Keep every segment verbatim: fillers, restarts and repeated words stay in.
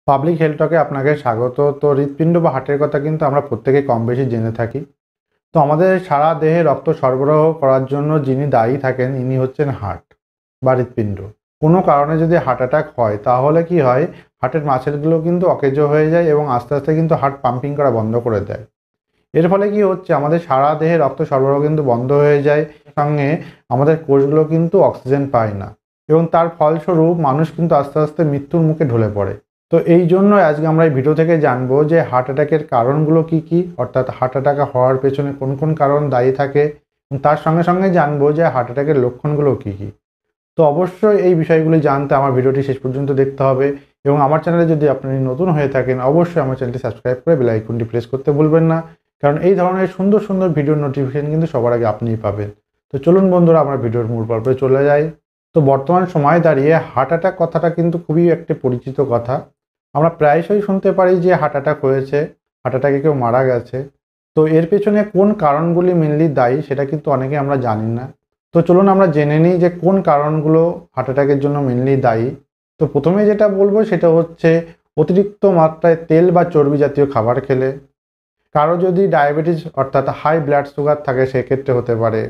Public health টকে আপনাকে স্বাগত। তো হৃৎপিণ্ড বা হার্টের কথা কিন্তু আমরা প্রত্যেকেই কম বেশি জেনে থাকি। তো আমাদের সারা দেহে রক্ত সরবরাহ করার জন্য যিনি দায়ী থাকেন ইনি হচ্ছেন হার্ট বা হৃৎপিণ্ড। কোনো কারণে যদি হার্ট অ্যাটাক হয় তাহলে কি হয়, হার্টের মাসেলগুলো কিন্তু অকেজো হয়ে যায় এবং আস্তে আস্তে কিন্তু হার্ট পাম্পিং করা বন্ধ করে দেয়। এর ফলে কি হচ্ছে, আমাদের সারা দেহে রক্ত সরবরাহ কিন্তু বন্ধ হয়ে যায়, সঙ্গে আমাদের কোষগুলো কিন্তু অক্সিজেন পায় না এবং তার ফলস্বরূপ মানুষ কিন্তু আস্তে আস্তে মৃত্যুর মুখে ঢলে পড়ে। তো এই জন্য আজকে আমরা এই ভিডিও থেকে জানবো যে হার্ট অ্যাটাকের কারণগুলো কি কি, অর্থাৎ হার্ট অ্যাটাক হওয়ার পেছনে কোন কোন কারণ দায়ী থাকে, তার সঙ্গে সঙ্গে জানবো যে হার্ট অ্যাটাকের লক্ষণগুলো কি কি। তো অবশ্যই এই বিষয়গুলি জানতে আমার ভিডিওটি শেষ পর্যন্ত দেখতে হবে এবং আমার চ্যানেলে যদি আপনি নতুন হয়ে থাকেন অবশ্যই আমার চ্যানেলটি সাবস্ক্রাইব করে বেল আইকনটি প্রেস করতে ভুলবেন না, কারণ এই ধরনের সুন্দর সুন্দর ভিডিওর নোটিফিকেশন কিন্তু সবার আগে আপনিই পাবেন। তো চলুন বন্ধুরা, আমরা ভিডিওর মূল পর্বে চলে যাই। তো বর্তমান সময়ে দাঁড়িয়ে হার্ট অ্যাটাক কথাটা কিন্তু খুবই একটি পরিচিত কথা। আমরা প্রায়শই শুনতে পারি যে হার্ট অ্যাটাক হয়েছে, হার্ট অ্যাটাকে কেউ মারা গেছে। তো এর পেছনে কোন কারণগুলি মেনলি দায়ী সেটা কিন্তু অনেকে আমরা জানি না। তো চলুন আমরা জেনে নিই যে কোন কারণগুলো হার্ট অ্যাটাকের জন্য মেনলি দায়ী। তো প্রথমে যেটা বলবো সেটা হচ্ছে অতিরিক্ত মাত্রায় তেল বা চর্বি জাতীয় খাবার খেলে। কারো যদি ডায়াবেটিস অর্থাৎ হাই ব্লাড সুগার থাকে সেক্ষেত্রে হতে পারে।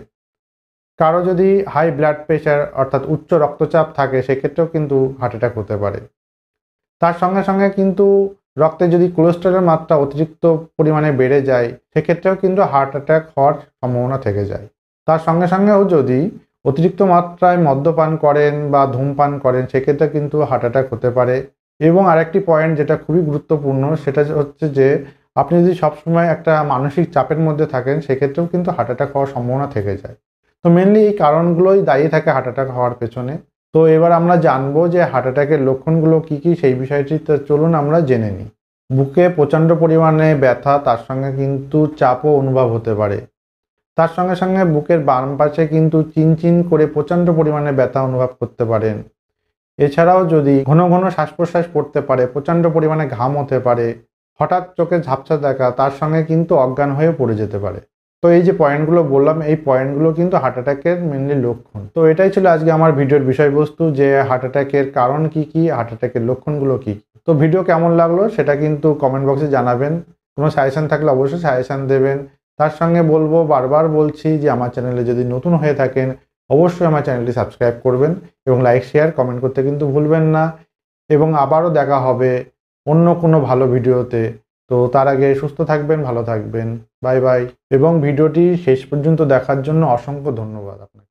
কারো যদি হাই ব্লাড প্রেশার অর্থাৎ উচ্চ রক্তচাপ থাকে সেক্ষেত্রেও কিন্তু হার্ট অ্যাটাক হতে পারে। তার সঙ্গে সঙ্গে কিন্তু রক্তে যদি কোলেস্টেরলের মাত্রা অতিরিক্ত পরিমাণে বেড়ে যায় সেক্ষেত্রেও কিন্তু হার্ট অ্যাটাক হওয়ার সম্ভাবনা থেকে যায়। তার সঙ্গে সঙ্গেও যদি অতিরিক্ত মাত্রায় মদ্যপান করেন বা ধূমপান করেন সেক্ষেত্রে কিন্তু হার্ট অ্যাটাক হতে পারে। এবং আরেকটি পয়েন্ট যেটা খুবই গুরুত্বপূর্ণ সেটা হচ্ছে যে আপনি যদি সবসময় একটা মানসিক চাপের মধ্যে থাকেন সেক্ষেত্রেও কিন্তু হার্ট অ্যাটাক হওয়ার সম্ভাবনা থেকে যায়। তো মেনলি এই কারণগুলোই দায়ী থাকে হার্ট অ্যাটাক হওয়ার পেছনে। তো এবার আমরা জানবো যে হার্ট অ্যাটাকের লক্ষণগুলো কি কি সেই বিষয়টি। তো চলুন আমরা জেনে নিই। বুকে প্রচণ্ড পরিমাণে ব্যথা, তার সঙ্গে কিন্তু চাপও অনুভব হতে পারে। তার সঙ্গে সঙ্গে বুকের বাম পাশে কিন্তু চিনচিন করে প্রচণ্ড পরিমাণে ব্যথা অনুভব করতে পারেন। এছাড়াও যদি ঘন ঘন শ্বাস প্রশ্বাস পড়তে পারে, প্রচণ্ড পরিমাণে ঘাম হতে পারে, হঠাৎ চোখে ঝাপসা দেখা, তার সঙ্গে কিন্তু অজ্ঞান হয়ে পড়ে যেতে পারে। তো এই যে পয়েন্টগুলো বললাম এই পয়েন্টগুলো কিন্তু হার্ট অ্যাটাকের মেনলি লক্ষণ। তো এটাই ছিল আজকে আমার ভিডিওর বিষয়বস্তু, যে হার্ট অ্যাটাকের কারণ কি কি, হার্ট অ্যাটাকের লক্ষণগুলো কি। তো ভিডিও কেমন লাগলো সেটা কিন্তু কমেন্ট বক্সে জানাবেন। কোনো সাজেশন থাকলে অবশ্যই সাজেশন দেবেন। তার সঙ্গে বলবো, বারবার বলছি যে আমার চ্যানেলে যদি নতুন হয়ে থাকেন অবশ্যই আমার চ্যানেলটি সাবস্ক্রাইব করবেন এবং লাইক শেয়ার কমেন্ট করতে কিন্তু ভুলবেন না। এবং আবারও দেখা হবে অন্য কোনো ভালো ভিডিওতে। তো তার আগে সুস্থ থাকবেন, ভালো থাকবেন, বাই বাই। এবং ভিডিওটি শেষ পর্যন্ত দেখার জন্য অসংখ্য ধন্যবাদ আপনাকে।